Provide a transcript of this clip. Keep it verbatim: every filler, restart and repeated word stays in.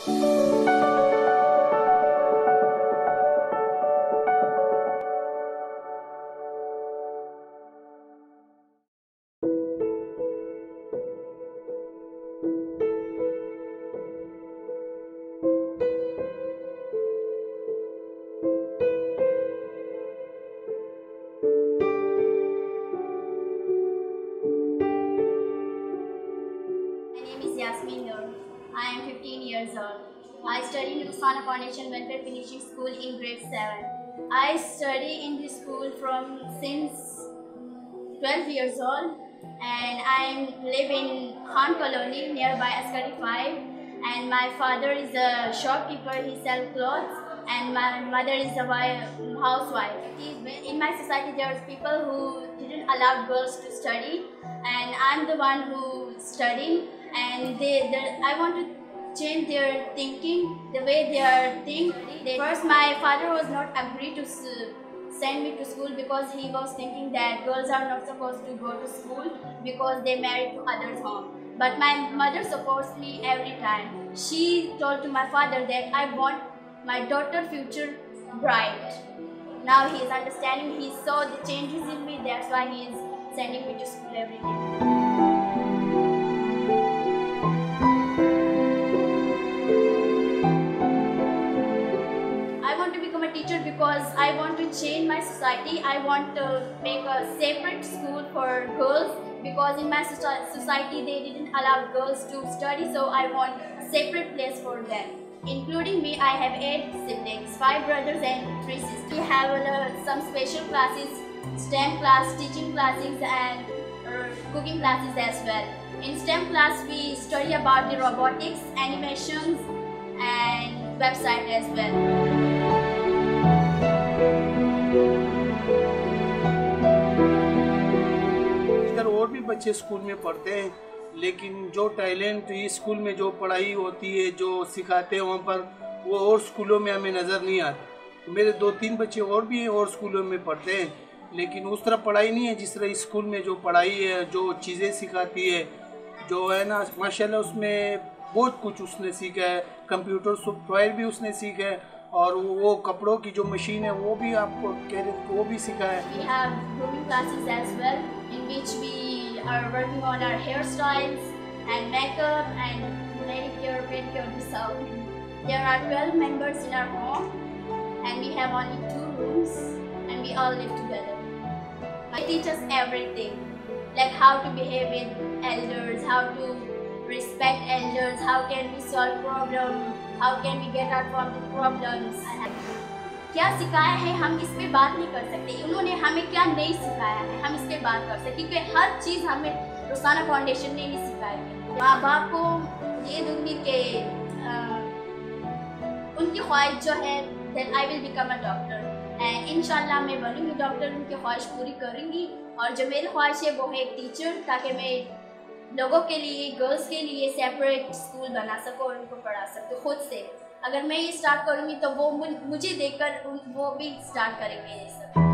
Yasmin Noor. I am fifteen years old. I study in Usmana Foundation Welfare Finishing School in grade seven. I study in this school from since twelve years old, and I live in Khan Colony nearby Askari five, and my father is a shopkeeper, he sells clothes, and my mother is a housewife. In my society there are people who didn't allow girls to study, and I'm the one who studying, and they, they I want to change their thinking, the way they are thinking. First my father was not agree to send me to school because he was thinking that girls are not supposed to go to school because they married to others' home. But my mother supports me every time. She told to my father that I want my daughter future bright. Now he is understanding, he saw the changes in me, that's why he is sending me to school every day. Teacher because I want to change my society. I want to make a separate school for girls because in my society they didn't allow girls to study, so I want a separate place for them. Including me, I have eight siblings, five brothers and three sisters. We have uh, some special classes, STEM class, teaching classes and uh, cooking classes as well. In STEM class we study about the robotics, animations and website as well. इधर और भी बच्चे school में पढ़ते हैं, लेकिन जो talent इस स्कूल में जो पढ़ाई होती है, जो सिखाते हैं वहाँ पर, वो और स्कूलों में हमें नज़र नहीं आता। मेरे दो तीन बच्चे और भी हैं और स्कूलों में पढ़ते हैं, लेकिन उस तरह पढ़ाई नहीं है जिस तरह इस स्कूल में जो पढ़ाई है, जो चीज़ें सिखाती है, जो है ना माशाल्लाह उसमें बहुत कुछ उसने सीखा है। कंप्यूटर सॉफ्टवेयर भी उसने सीखा है और वो कपड़ों की जो मशीन है वो भी आपको कह रहे वो भी सीखा है। We have grooming classes as well, in which we are working on our hairstyles and makeup and manicure, pedicure, this all. There are twelve members in our home, and we have only two rooms, and we all live together. They teach us everything, like how to behave with elders, how to respect elders, how can we solve problems, how can we get out from the problems. क्या सिखाया है हम इस पे बात नहीं कर सकते, उन्होंने हमें क्या नहीं सिखाया है हम इस पे बात कर सकते, क्योंकि हर चीज़ हमें रुसाना फाउंडेशन ने ही सिखाई है। माँ बाप को ये दूंगी कि उनकी ख्वाहिश जो है that I will become a doctor, and इंशाल्लाह मैं बनूंगी डॉक्टर, उनकी ख्वाहिश पूरी करूंगी। और जो मेरी ख्वाहिश है वो है एक टीचर, ताकि मैं लोगों के लिए, गर्ल्स के लिए सेपरेट स्कूल बना सकूं और उनको पढ़ा सकूं खुद से। अगर मैं ये स्टार्ट करूंगी तो वो मुझे देखकर वो भी स्टार्ट करेंगे ये सब।